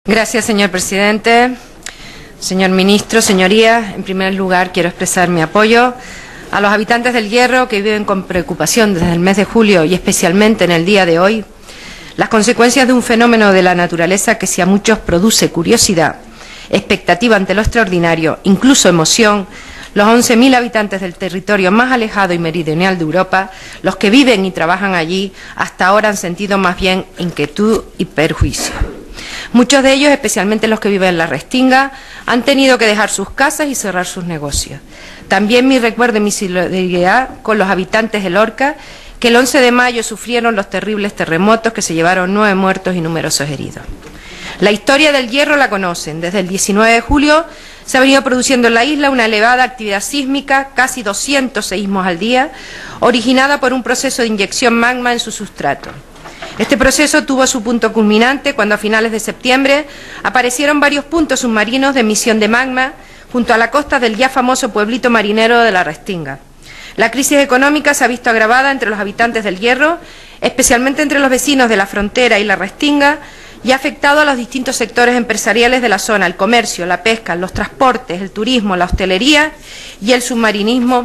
Gracias, señor presidente. Señor ministro, señorías, en primer lugar quiero expresar mi apoyo a los habitantes del Hierro que viven con preocupación desde el mes de julio y especialmente en el día de hoy las consecuencias de un fenómeno de la naturaleza que si a muchos produce curiosidad, expectativa ante lo extraordinario, incluso emoción, los 11.000 habitantes del territorio más alejado y meridional de Europa, los que viven y trabajan allí, hasta ahora han sentido más bien inquietud y perjuicio. Muchos de ellos, especialmente los que viven en la Restinga, han tenido que dejar sus casas y cerrar sus negocios. También mi recuerdo y mi solidaridad con los habitantes de Lorca, que el 11 de mayo sufrieron los terribles terremotos que se llevaron 9 muertos y numerosos heridos. La historia del Hierro la conocen. Desde el 19 de julio se ha venido produciendo en la isla una elevada actividad sísmica, casi 200 seísmos al día, originada por un proceso de inyección magma en su sustrato. Este proceso tuvo su punto culminante cuando a finales de septiembre aparecieron varios puntos submarinos de emisión de magma junto a la costa del ya famoso pueblito marinero de la Restinga. La crisis económica se ha visto agravada entre los habitantes del Hierro, especialmente entre los vecinos de la frontera y la Restinga, y ha afectado a los distintos sectores empresariales de la zona, el comercio, la pesca, los transportes, el turismo, la hostelería y el submarinismo.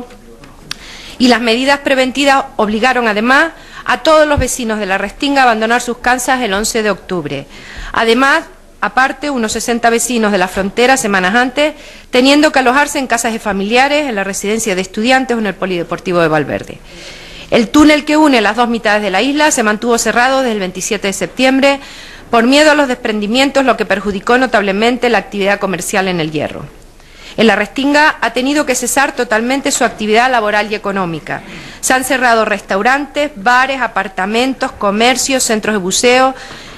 Y las medidas preventivas obligaron además a todos los vecinos de la Restinga a abandonar sus casas el 11 de octubre. Además, aparte, unos 60 vecinos de la frontera, semanas antes, teniendo que alojarse en casas de familiares, en la residencia de estudiantes o en el polideportivo de Valverde. El túnel que une las dos mitades de la isla se mantuvo cerrado desde el 27 de septiembre por miedo a los desprendimientos, lo que perjudicó notablemente la actividad comercial en el Hierro. En la Restinga ha tenido que cesar totalmente su actividad laboral y económica. Se han cerrado restaurantes, bares, apartamentos, comercios, centros de buceo.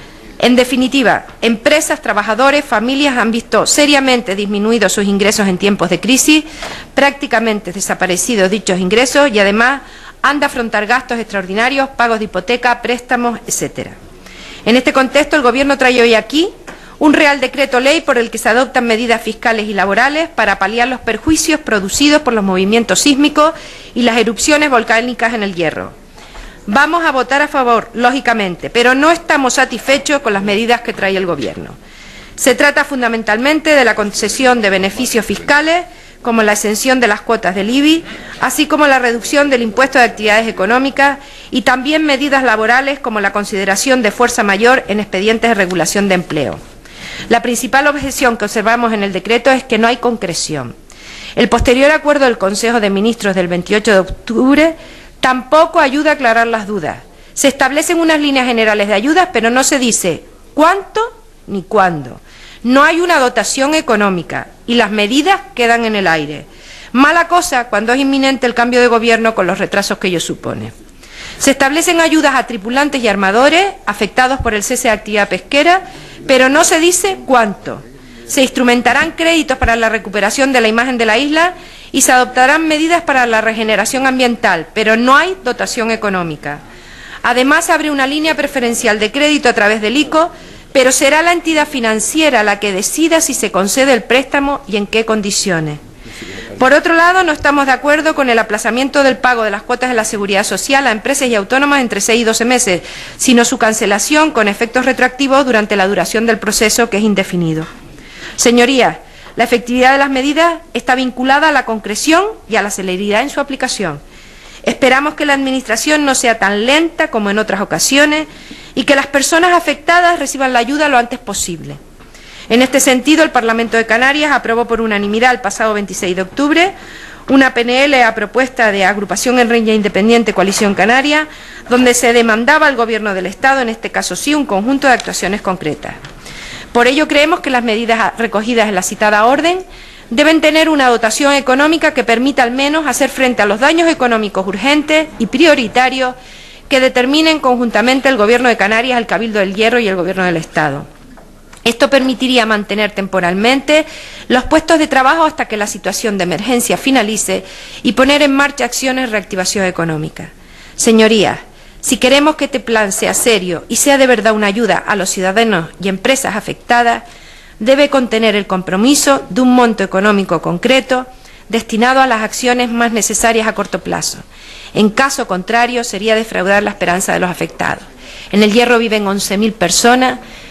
En definitiva, empresas, trabajadores, familias han visto seriamente disminuidos sus ingresos en tiempos de crisis, prácticamente desaparecidos dichos ingresos y además han de afrontar gastos extraordinarios, pagos de hipoteca, préstamos, etcétera. En este contexto, el Gobierno trae hoy aquí un Real Decreto Ley por el que se adoptan medidas fiscales y laborales para paliar los perjuicios producidos por los movimientos sísmicos y las erupciones volcánicas en el Hierro. Vamos a votar a favor, lógicamente, pero no estamos satisfechos con las medidas que trae el Gobierno. Se trata fundamentalmente de la concesión de beneficios fiscales, como la exención de las cuotas del IBI, así como la reducción del impuesto de actividades económicas y también medidas laborales como la consideración de fuerza mayor en expedientes de regulación de empleo. La principal objeción que observamos en el decreto es que no hay concreción. El posterior acuerdo del Consejo de Ministros del 28 de octubre tampoco ayuda a aclarar las dudas. Se establecen unas líneas generales de ayudas, pero no se dice cuánto ni cuándo. No hay una dotación económica y las medidas quedan en el aire. Mala cosa cuando es inminente el cambio de gobierno con los retrasos que ello supone. Se establecen ayudas a tripulantes y armadores afectados por el cese de actividad pesquera, pero no se dice cuánto. Se instrumentarán créditos para la recuperación de la imagen de la isla y se adoptarán medidas para la regeneración ambiental, pero no hay dotación económica. Además, se abre una línea preferencial de crédito a través del ICO, pero será la entidad financiera la que decida si se concede el préstamo y en qué condiciones. Por otro lado, no estamos de acuerdo con el aplazamiento del pago de las cuotas de la Seguridad Social a empresas y autónomas entre 6 y 12 meses, sino su cancelación con efectos retroactivos durante la duración del proceso, que es indefinido. Señorías, la efectividad de las medidas está vinculada a la concreción y a la celeridad en su aplicación. Esperamos que la Administración no sea tan lenta como en otras ocasiones y que las personas afectadas reciban la ayuda lo antes posible. En este sentido, el Parlamento de Canarias aprobó por unanimidad el pasado 26 de octubre una PNL a propuesta de Agrupación en Riña Independiente Coalición Canaria, donde se demandaba al Gobierno del Estado, en este caso sí, un conjunto de actuaciones concretas. Por ello, creemos que las medidas recogidas en la citada orden deben tener una dotación económica que permita al menos hacer frente a los daños económicos urgentes y prioritarios que determinen conjuntamente el Gobierno de Canarias, el Cabildo del Hierro y el Gobierno del Estado. Esto permitiría mantener temporalmente los puestos de trabajo hasta que la situación de emergencia finalice y poner en marcha acciones de reactivación económica. Señorías, si queremos que este plan sea serio y sea de verdad una ayuda a los ciudadanos y empresas afectadas, debe contener el compromiso de un monto económico concreto destinado a las acciones más necesarias a corto plazo. En caso contrario, sería defraudar la esperanza de los afectados. En el Hierro viven 11.000 personas.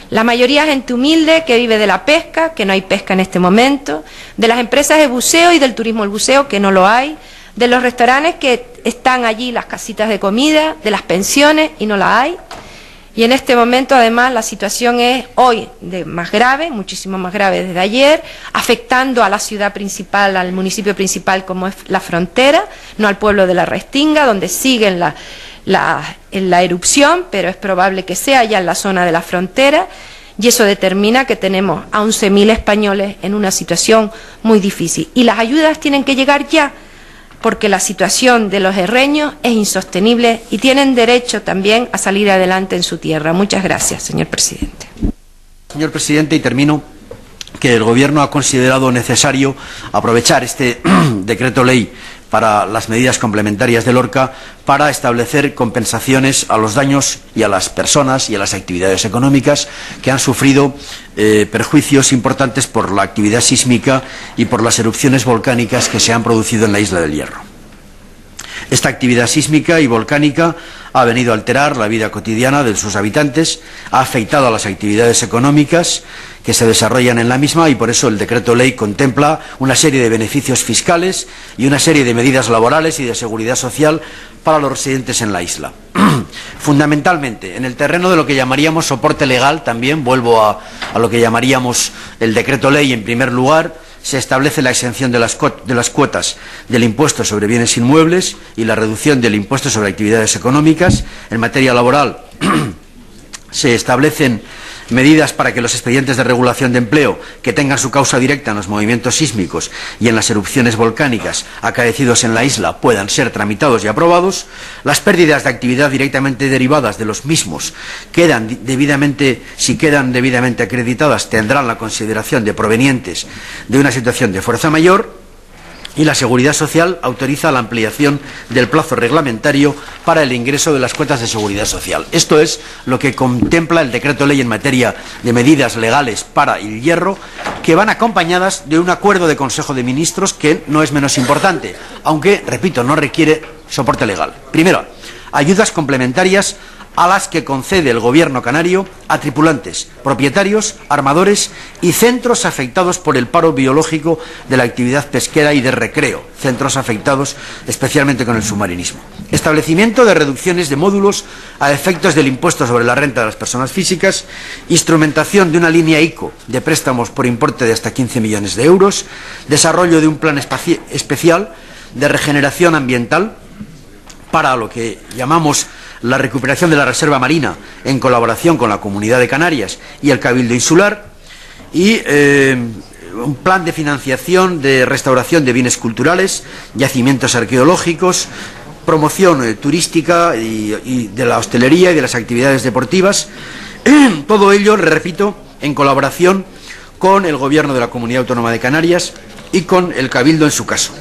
La mayoría es gente humilde que vive de la pesca, que no hay pesca en este momento, de las empresas de buceo y del turismo del buceo, que no lo hay, de los restaurantes que están allí, las casitas de comida, de las pensiones y no la hay. Y en este momento, además, la situación es hoy más grave, muchísimo más grave desde ayer, afectando a la ciudad principal, al municipio principal como es La Frontera, no al pueblo de La Restinga, donde siguen en la erupción, pero es probable que sea ya en la zona de La Frontera, y eso determina que tenemos a 11.000 españoles en una situación muy difícil. Y las ayudas tienen que llegar ya, porque la situación de los herreños es insostenible y tienen derecho también a salir adelante en su tierra. Muchas gracias, señor presidente. Señor presidente, y termino, que el Gobierno ha considerado necesario aprovechar este decreto ley para las medidas complementarias del Lorca para establecer compensaciones a los daños y a las personas y a las actividades económicas que han sufrido perjuicios importantes por la actividad sísmica y por las erupciones volcánicas que se han producido en la Isla del Hierro. Esta actividad sísmica y volcánica ha venido a alterar la vida cotidiana de sus habitantes, ha afectado a las actividades económicas que se desarrollan en la misma y por eso el decreto ley contempla una serie de beneficios fiscales y una serie de medidas laborales y de seguridad social para los residentes en la isla. Fundamentalmente, en el terreno de lo que llamaríamos soporte legal, también vuelvo a lo que llamaríamos el decreto ley en primer lugar, se establece la exención de las cuotas del impuesto sobre bienes inmuebles y la reducción del impuesto sobre actividades económicas. En materia laboral se establecen medidas para que los expedientes de regulación de empleo que tengan su causa directa en los movimientos sísmicos y en las erupciones volcánicas acaecidos en la isla puedan ser tramitados y aprobados. Las pérdidas de actividad directamente derivadas de los mismos si quedan debidamente acreditadas, tendrán la consideración de provenientes de una situación de fuerza mayor. Y la Seguridad Social autoriza la ampliación del plazo reglamentario para el ingreso de las cuotas de seguridad social. Esto es lo que contempla el decreto ley en materia de medidas legales para el hierro, que van acompañadas de un acuerdo de Consejo de Ministros que no es menos importante, aunque, repito, no requiere soporte legal. Primero, ayudas complementarias a las que concede el Gobierno canario a tripulantes, propietarios, armadores y centros afectados por el paro biológico de la actividad pesquera y de recreo, centros afectados especialmente con el submarinismo. Establecimiento de reducciones de módulos a efectos del impuesto sobre la renta de las personas físicas, instrumentación de una línea ICO de préstamos por importe de hasta 15 millones de euros, desarrollo de un plan especial de regeneración ambiental para lo que llamamos la recuperación de la reserva marina en colaboración con la Comunidad de Canarias y el Cabildo Insular y un plan de financiación de restauración de bienes culturales, yacimientos arqueológicos, promoción turística y de la hostelería y de las actividades deportivas. Todo ello, repito, en colaboración con el Gobierno de la Comunidad Autónoma de Canarias y con el Cabildo en su caso.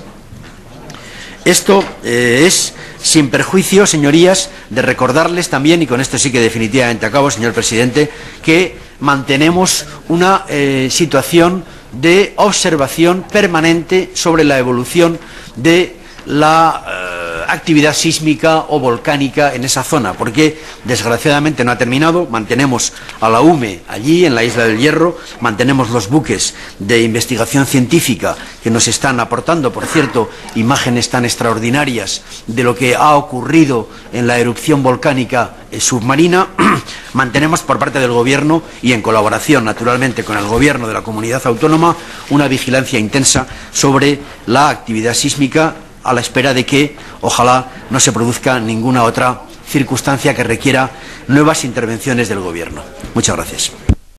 Esto es sin perjuicio, señorías, de recordarles también, y con esto sí que definitivamente acabo, señor presidente, que mantenemos una situación de observación permanente sobre la evolución de la actividad sísmica o volcánica en esa zona, porque desgraciadamente no ha terminado. Mantenemos a la UME allí en la Isla del Hierro, mantenemos los buques de investigación científica que nos están aportando, por cierto, imágenes tan extraordinarias de lo que ha ocurrido en la erupción volcánica submarina. Mantenemos por parte del Gobierno y en colaboración naturalmente con el Gobierno de la Comunidad Autónoma una vigilancia intensa sobre la actividad sísmica, a la espera de que, ojalá, no se produzca ninguna otra circunstancia que requiera nuevas intervenciones del Gobierno. Muchas gracias.